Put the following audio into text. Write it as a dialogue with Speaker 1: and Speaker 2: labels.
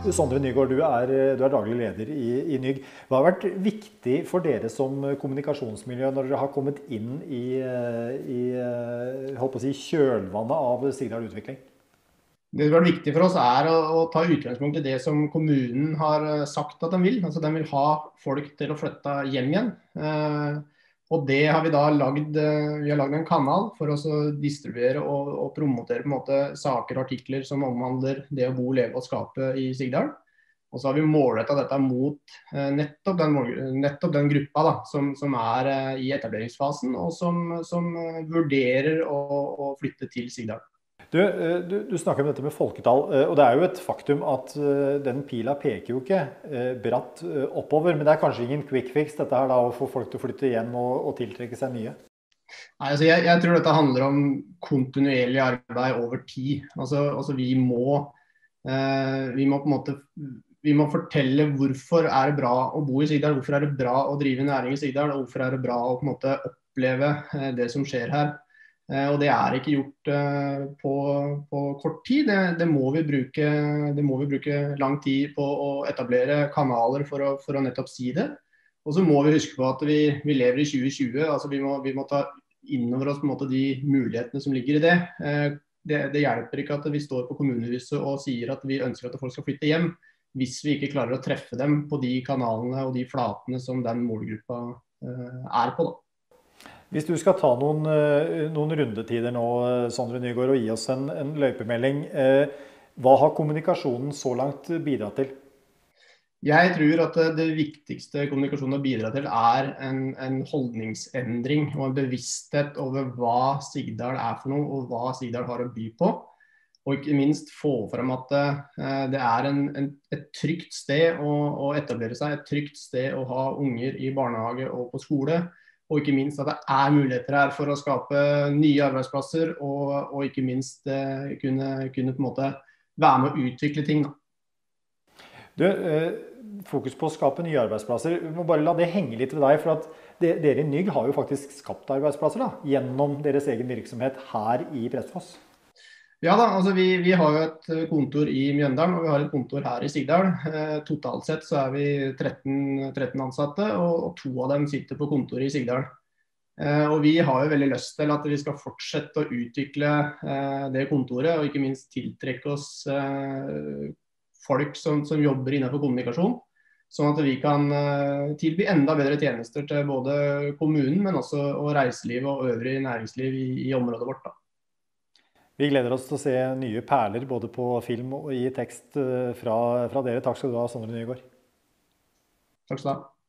Speaker 1: Sondre Nygård, du er daglig leder i NYG. Hva har vært viktig for dere som kommunikasjonsmiljø når dere har kommet inn holdt på å si, kjølvannet av Sigdal Utvikling?
Speaker 2: Det som er viktig for oss er å ta utgangspunkt i det som kommunen har sagt at de vil. Altså de vil ha folk til å flytte hjem igjen. Og det har vi da vi har lagd en kanal for oss å distribuere og promotere på en måte saker og artikler som omhandler det å bo, leve og skape i Sigdal. Og så har vi målrettet dette mot nettopp den gruppa da, som er i etableringsfasen og som vurderer å flytte til Sigdal.
Speaker 1: Du snakker om dette med folketall, og det er jo et faktum at den pila peker jo ikke bratt oppover, men det er kanskje ingen quick fix dette her da, å få folk til å flytte hjem og tiltrekke seg nye?
Speaker 2: Nei, altså jeg tror dette handler om kontinuerlig arbeid over tid. Altså vi må på en måte fortelle hvorfor er det bra å bo i Sigdal, hvorfor er det bra å drive næring i Sigdal, og hvorfor er det bra å på en måte oppleve det som skjer her. Og det er ikke gjort på kort tid. Det må vi bruke lang tid på å etablere kanaler for å nettopp si det. Og så må vi huske på at vi lever i 2020. Altså vi må ta inn over oss på en måte de mulighetene som ligger i det. Det hjelper ikke at vi står på kommunehuset og sier at vi ønsker at folk skal flytte hjem, hvis vi ikke klarer å treffe dem på de kanalene og de flatene som den målgruppa er på da.
Speaker 1: Hvis du skal ta noen rundetider nå, Sondre Nygård, og gi oss en løypemelding, hva har kommunikasjonen så langt bidratt til?
Speaker 2: Jeg tror at det viktigste kommunikasjonen har bidratt til er en holdningsendring og en bevissthet over hva Sigdal er for noe, og hva Sigdal har å by på. Og ikke minst få frem at det er et trygt sted å etablere seg, et trygt sted å ha unger i barnehage og på skole. Og ikke minst at det er muligheter her for å skape nye arbeidsplasser, og ikke minst kunne på en måte være med å utvikle ting.
Speaker 1: Fokus på å skape nye arbeidsplasser. Vi må bare la det henge litt ved deg, for at dere i NYG har jo faktisk skapt arbeidsplasser da, gjennom deres egen virksomhet her i Prestfoss.
Speaker 2: Ja da, altså vi har jo et kontor i Mjøndalen, og vi har et kontor her i Sigdal. Totalt sett så er vi 13 ansatte, og 2 av dem sitter på kontoret i Sigdal. Og vi har jo veldig lyst til at vi skal fortsette å utvikle det kontoret, og ikke minst tiltrekke oss folk som jobber innenfor kommunikasjon, sånn at vi kan tilby enda bedre tjenester til både kommunen, men også og reiseliv og øvrig næringsliv i området vårt da.
Speaker 1: Vi gleder oss til å se nye perler både på film og i tekst fra dere. Takk skal du ha, Sondre Nygård.
Speaker 2: Takk skal du ha.